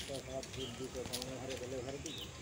साथ दूध भी तो हरे भले भर दी